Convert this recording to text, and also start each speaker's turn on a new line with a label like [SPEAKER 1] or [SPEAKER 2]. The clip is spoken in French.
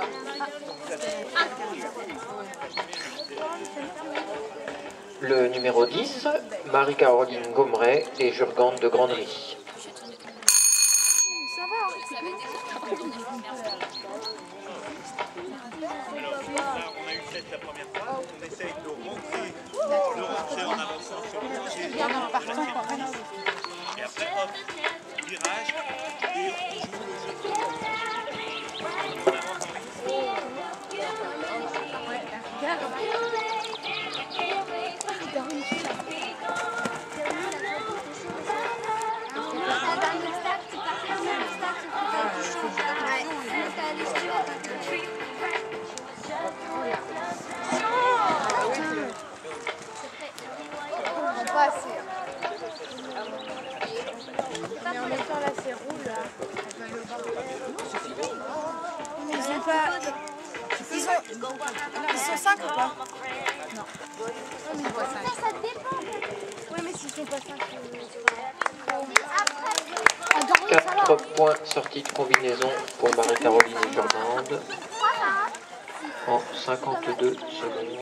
[SPEAKER 1] Le numéro 10, Marie-Caroline Gommeret et Jurgande de Granderie.
[SPEAKER 2] Ça va, hein.
[SPEAKER 3] Alors, on a eu 7 la première fois, on essaye de rentrer en avançant sur le pied. Et après, hop, virage, et on joue le jeu. On avance dans
[SPEAKER 2] Pas assez. Mais en même temps, là, c'est roule. Là. Ils sont pas. Ils sont 5 ou pas? Non. Ça dépend. Oui, mais s'ils sont pas 5.
[SPEAKER 1] 4 points sortis de combinaison pour Marie-Caroline et Jurgande en 52 secondes.